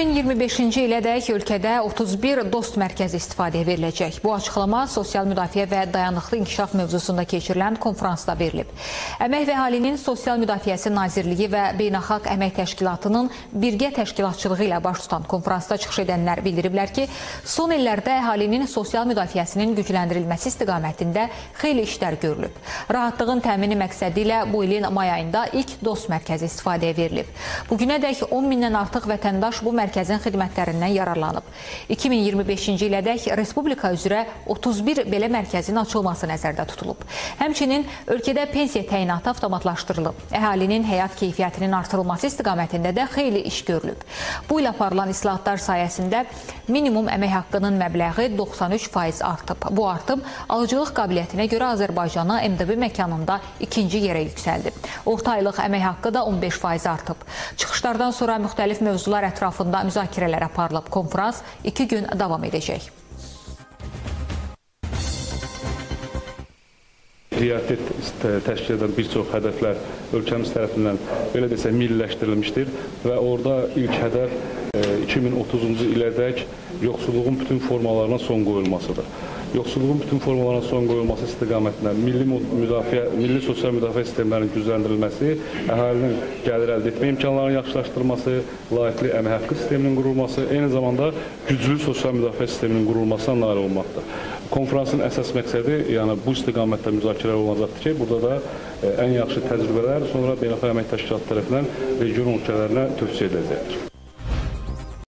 2025-ci ilədək ölkədə 31 dost mərkəzi istifadəyə veriləcək. Bu açıqlama sosial müdafiə və dayanıqlı inkişaf mövzusunda keçirilən konfransda verilib. Əmək və Əhalinin Sosial Müdafiəsi Nazirliyi və Beynəlxalq Əmək Təşkilatının birgə təşkilatçılığı ilə baş tutan konfransda çıxış edənlər bildiriblər ki, son illərdə əhalinin sosial müdafiəsinin gücləndirilməsi istiqamətində xeyli işlər görülüb. Rahatlığın təmini məqsədi ilə bu ilin may ayında ilk dost mərkəzi istifadəyə verilib. Bugünədək 10 mindən artıq vətəndaş bu mərkəzin xidmətlərindən yararlanıb. 2025-ci ilədək Respublika üzrə 31 belə mərkəzin açılması nəzərdə tutulub. Həmçinin ölkədə pensiya təyinatı avtomatlaşdırılıb. Əhalinin həyat keyfiyyətinin artırılması istiqamətində də xeyli iş görülüb. Bu il aparılan islahatlar sayəsində minimum əmək haqqının məbləği 93% artıb. Bu artım alıcılıq qabiliyyətinə görə Azərbaycanı MDB məkanında ikinci yerə yüksəldi. Orta aylıq əmək haqqı da 15% artıb. Çıxışlardan sonra müxtəlif mövzular ətrafında müzakirələr aparılıb. Konfrans 2 gün davam edəcək. Prioritet təşkil edən bir çox hədəflər ölkəmiz tərəfindən belə desək milliləşdirilmişdir və orada ilk hədəf 2030-cu ilədək yoxsulluğun bütün formalarına son qoyulmasıdır. Yoxsulluğun bütün formalarına son qoyulması istiqamətində milli sosial müdafiə sistemlərinin gücləndirilməsi, əhalinin gəlir əldə etmə imkanlarının yaxşılaşdırılması, layiqli əmək haqqı sisteminin qurulması, eyni zamanda güclü sosial müdafiə sisteminin qurulmasına nail olmaqdır. Konferansın əsas məqsədi, yəni bu istiqamətdə müzakirələr olacaqdır ki, burada da ən yaxşı təcrübələr sonra Beynəlxalq Əmək Təşkilatı tərəfindən region ölkələrinə tövsiyə ediləcəkdir.